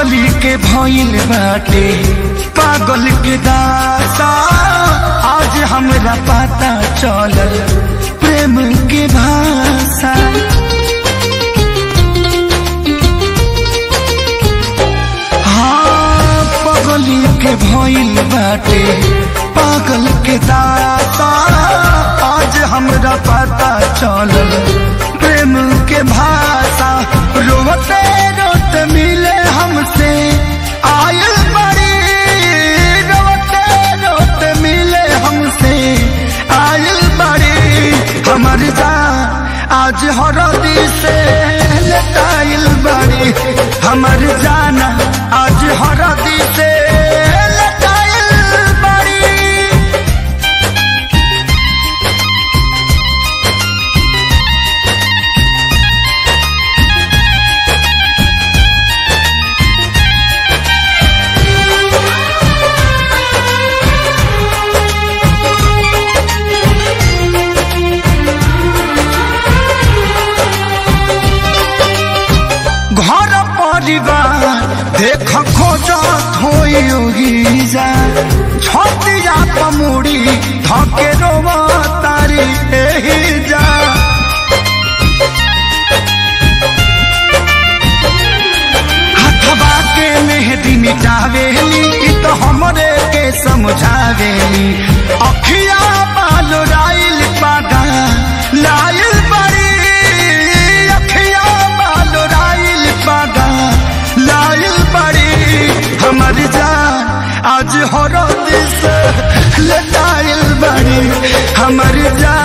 पगली के भइल बाटे पागल के दासा, आज हमरा पता चलल प्रेम के भाषा। हाँ पगली के भइल बाटे पागल के दासा, आज हमरा पता चलल प्रेम के भाषा। रोते रोते मिले हमसे आयल बड़ी, रोते रोते मिले हमसे आयल बड़ी। हमर जान आज हरदी से लटाइल बड़ी, हमर जान आज हरदी से देख खोजत होई जा, छतिया पमुड़ी धके रोवा तारी एही जा। हथवा के मेहदी मिटावेली तो हमरे के समझावेली, अखिया बाल राइल पागा लाइल बड़ी, अखिया बाल राइल पागा लाइल बड़ी। हमर जान आज हरदी से लटाइल बड़ी, हमर जान